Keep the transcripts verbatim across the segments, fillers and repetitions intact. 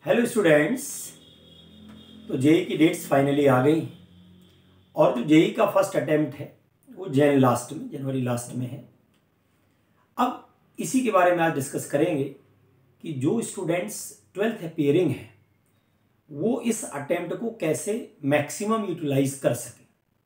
Hello students. तो JEE की dates finally आ गई और जो जेई का फर्स्ट अटेम्प्ट है वो जैन लास्ट में जनवरी लास्ट में है। अब इसी के बारे में आज डिस्कस करेंगे कि जो स्टूडेंट्स ट्वेल्थ अपियरिंग हैं वो इस अटेम्प्ट को कैसे मैक्सिमम यूटिलाइज कर सकें।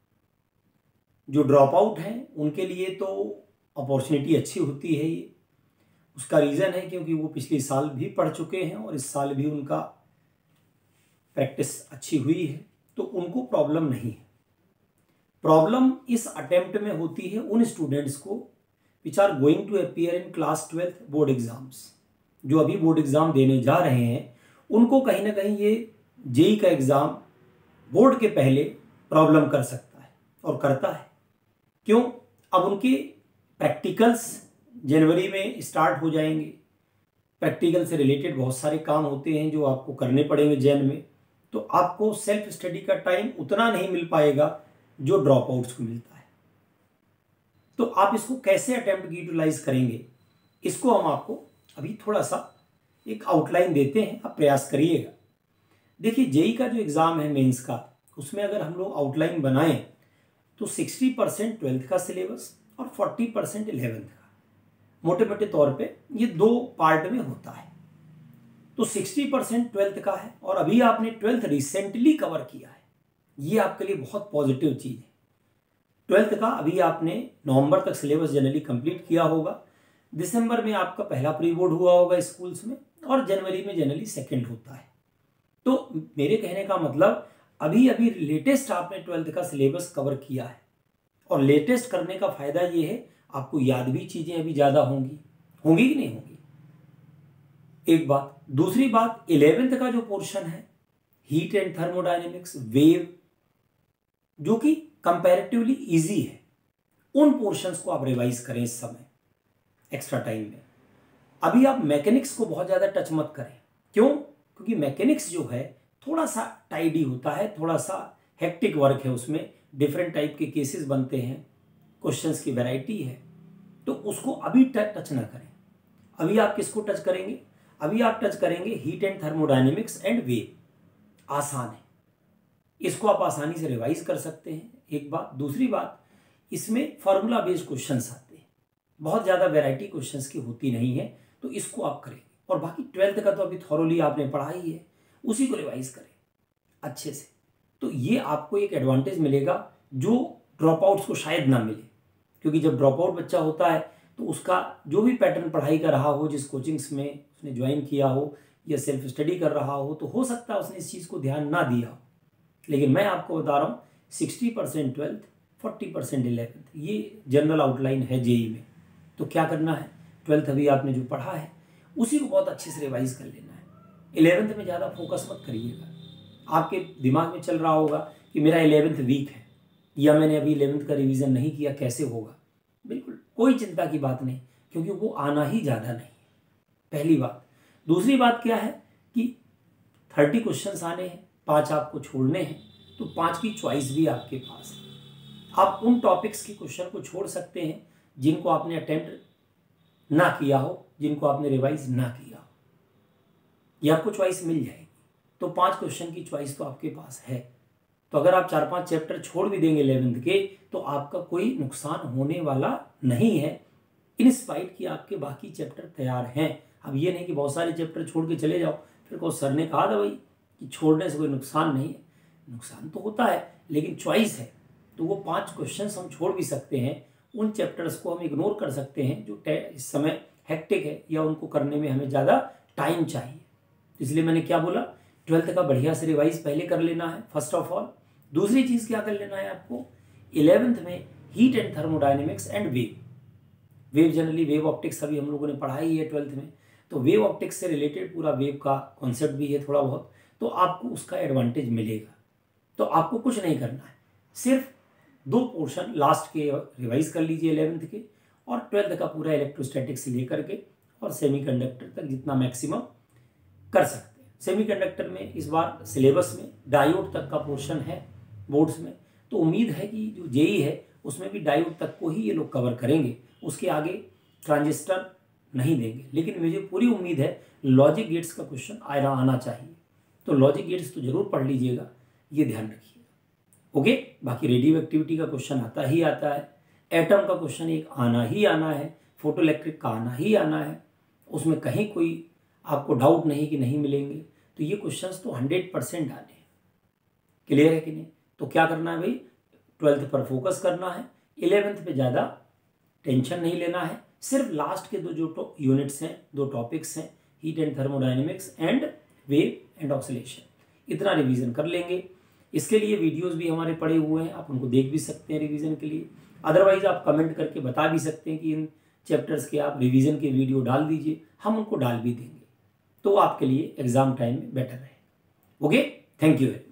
जो ड्रॉप आउट हैं उनके लिए तो अपॉर्चुनिटी अच्छी होती है ये। उसका रीज़न है क्योंकि वो पिछले साल भी पढ़ चुके हैं और इस साल भी उनका प्रैक्टिस अच्छी हुई है, तो उनको प्रॉब्लम नहीं है। प्रॉब्लम इस अटेम्प्ट में होती है उन स्टूडेंट्स को which are going to appear in class twelfth board exams. जो अभी बोर्ड एग्ज़ाम देने जा रहे हैं उनको कहीं ना कहीं ये जेई का एग्ज़ाम बोर्ड के पहले प्रॉब्लम कर सकता है और करता है। क्यों? अब उनके प्रैक्टिकल्स जनवरी में स्टार्ट हो जाएंगे। प्रैक्टिकल से रिलेटेड बहुत सारे काम होते हैं जो आपको करने पड़ेंगे जैन में, तो आपको सेल्फ स्टडी का टाइम उतना नहीं मिल पाएगा जो ड्रॉप आउट्स को मिलता है। तो आप इसको कैसे अटेम्प्ट यूटिलाइज करेंगे, इसको हम आपको अभी थोड़ा सा एक आउटलाइन देते हैं, आप प्रयास करिएगा। देखिए, जेई का जो एग्ज़ाम है मेंस का, उसमें अगर हम लोग आउटलाइन बनाएं तो साठ परसेंट ट्वेल्थ का सिलेबस और चालीस परसेंट इलेवेंथ का, मोटे मोटे तौर पे ये दो पार्ट में होता है। तो साठ परसेंट ट्वेल्थ का है और अभी आपने ट्वेल्थ रिसेंटली कवर किया है, ये आपके लिए बहुत पॉजिटिव चीज़ है। ट्वेल्थ का अभी आपने नवंबर तक सिलेबस जनरली कंप्लीट किया होगा, दिसंबर में आपका पहला प्री बोर्ड हुआ होगा स्कूल्स में और जनवरी में जनरली सेकेंड होता है। तो मेरे कहने का मतलब अभी अभी लेटेस्ट आपने ट्वेल्थ का सिलेबस कवर किया है और लेटेस्ट करने का फायदा ये है आपको याद भी चीजें अभी ज्यादा होंगी होंगी कि नहीं होंगी, एक बात। दूसरी बात, इलेवेंथ का जो पोर्शन है हीट एंड थर्मोडायनेमिक्स, वेव, जो कि कंपैरेटिवली इजी है, उन पोर्शंस को आप रिवाइज करें इस समय एक्स्ट्रा टाइम में। अभी आप मैकेनिक्स को बहुत ज्यादा टच मत करें। क्यों? क्योंकि मैकेनिक्स जो है थोड़ा सा टाइडी होता है, थोड़ा सा हेक्टिक वर्क है, उसमें डिफरेंट टाइप के केसेस बनते हैं, क्वेश्चंस की वैरायटी है, तो उसको अभी टच ना करें। अभी आप किसको टच करेंगे? अभी आप टच करेंगे heat and thermodynamics and wave. आसान है, इसको आप आसानी से रिवाइज कर सकते हैं, एक बात। दूसरी बात, इसमें फार्मूला बेस्ड क्वेश्चंस आते हैं, बहुत ज़्यादा वैरायटी क्वेश्चंस की होती नहीं है, तो इसको आप करेंगे। और बाकी ट्वेल्थ का तो अभी थॉरोली आपने पढ़ा ही है, उसी को रिवाइज करें अच्छे से। तो ये आपको एक एडवांटेज मिलेगा जो ड्रॉप आउट्स को शायद ना मिले, क्योंकि जब ड्रॉप आउट बच्चा होता है तो उसका जो भी पैटर्न पढ़ाई का रहा हो, जिस कोचिंग्स में उसने ज्वाइन किया हो या सेल्फ स्टडी कर रहा हो, तो हो सकता है उसने इस चीज़ को ध्यान ना दिया हो। लेकिन मैं आपको बता रहा हूँ साठ परसेंट ट्वेल्थ, चालीस परसेंट इलेवेंथ, ये जनरल आउटलाइन है जेई में। तो क्या करना है, ट्वेल्थ अभी आपने जो पढ़ा है उसी को बहुत अच्छे से रिवाइज कर लेना है। इलेवेंथ में ज़्यादा फोकस मत करिएगा। आपके दिमाग में चल रहा होगा कि मेरा इलेवेंथ वीक है या मैंने अभी इलेवेंथ का रिवीजन नहीं किया, कैसे होगा। बिल्कुल कोई चिंता की बात नहीं, क्योंकि वो आना ही ज़्यादा नहीं है, पहली बात। दूसरी बात क्या है कि तीस क्वेश्चंस आने हैं, पाँच आपको छोड़ने हैं, तो पाँच की चॉइस भी आपके पास है। आप उन टॉपिक्स के क्वेश्चन को छोड़ सकते हैं जिनको आपने अटेम्प्ट ना किया हो, जिनको आपने रिवाइज ना किया हो, ये आपको चॉइस मिल जाएगी। तो पाँच क्वेश्चन की चॉइस तो आपके पास है। तो अगर आप चार पांच चैप्टर छोड़ भी देंगे इलेवेंथ के, तो आपका कोई नुकसान होने वाला नहीं है, इन स्पाइट कि आपके बाकी चैप्टर तैयार हैं। अब ये नहीं कि बहुत सारे चैप्टर छोड़ के चले जाओ, फिर को सर ने कहा था भाई कि छोड़ने से कोई नुकसान नहीं है। नुकसान तो होता है, लेकिन चॉइस है। तो वो पाँच क्वेश्चन हम छोड़ भी सकते हैं, उन चैप्टर्स को हम इग्नोर कर सकते हैं जो इस समय हेक्टिक है या उनको करने में हमें ज़्यादा टाइम चाहिए। इसलिए मैंने क्या बोला, ट्वेल्थ का बढ़िया से रिवाइज पहले कर लेना है फर्स्ट ऑफ ऑल। दूसरी चीज़ क्या कर लेना है आपको, इलेवेंथ में heat and thermodynamics and wave. Wave generally wave optics अभी हम लोगों ने पढ़ा ही है ट्वेल्थ में, तो वेव ऑप्टिक्स से रिलेटेड पूरा वेव का कॉन्सेप्ट भी है थोड़ा बहुत, तो आपको उसका एडवांटेज मिलेगा। तो आपको कुछ नहीं करना है, सिर्फ दो पोर्शन लास्ट के रिवाइज कर लीजिए इलेवेंथ के, और ट्वेल्थ का पूरा इलेक्ट्रोस्टैटिक्स लेकर के और सेमीकंडक्टर तक जितना मैक्सिमम कर सकते हैं। सेमीकंडक्टर में इस बार सिलेबस में डायोड तक का पोर्शन है बोर्ड्स में, तो उम्मीद है कि जो जेई है उसमें भी डायोड तक को ही ये लोग कवर करेंगे। उसके आगे ट्रांजिस्टर, नहीं देंगे, लेकिन मुझे पूरी उम्मीद है लॉजिक गेट्स का क्वेश्चन आना आना चाहिए। तो लॉजिक गेट्स तो जरूर पढ़ लीजिएगा, ये ध्यान रखिएगा। ओके, बाकी रेडियो एक्टिविटी का क्वेश्चन आता ही आता है, एटम का क्वेश्चन एक आना ही आना है, फोटो इलेक्ट्रिक का आना ही आना है, उसमें कहीं कोई आपको डाउट नहीं कि नहीं मिलेंगे। तो ये क्वेश्चंस तो हंड्रेड परसेंट आने हैं। क्लियर है कि नहीं? तो क्या करना है भाई, ट्वेल्थ पर फोकस करना है, इलेवेंथ पे ज़्यादा टेंशन नहीं लेना है। सिर्फ लास्ट के दो जो यूनिट्स हैं, दो टॉपिक्स हैं, heat and thermodynamics and wave and oscillation, इतना रिवीजन कर लेंगे। इसके लिए वीडियोस भी हमारे पड़े हुए हैं, आप उनको देख भी सकते हैं रिवीजन के लिए। अदरवाइज आप कमेंट करके बता भी सकते हैं कि इन चैप्टर्स के आप रिवीजन के वीडियो डाल दीजिए, हम उनको डाल भी देंगे, तो आपके लिए एग्जाम टाइम में बेटर रहे। Okay, thank you.